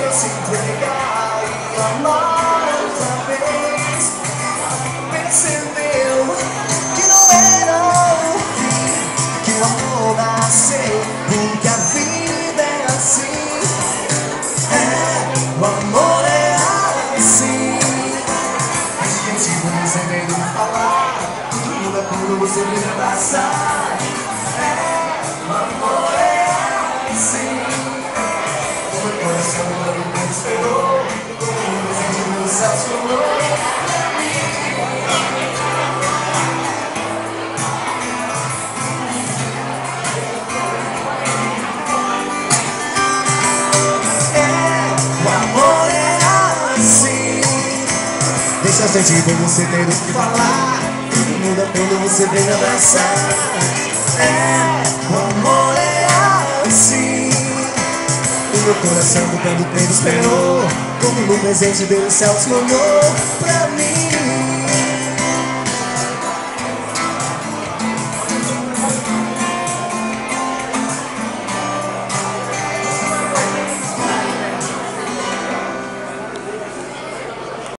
quero se entregar e amar outra vez. Percebeu que não era o fim, que o amor nasceu, porque a vida é assim. O amor é assim. Instintivo, você vem me falar, tudo muda quando você me abraçar. O amor é assim. O meu coração quando me esperou, o desejo do céu sonhou. Deixa eu sentir como você tem o que falar, tudo muda quando você vem me abraçar. O amor é assim. O meu coração quando o tempo esperou, como no presente Deus o céu sonhou pra mim.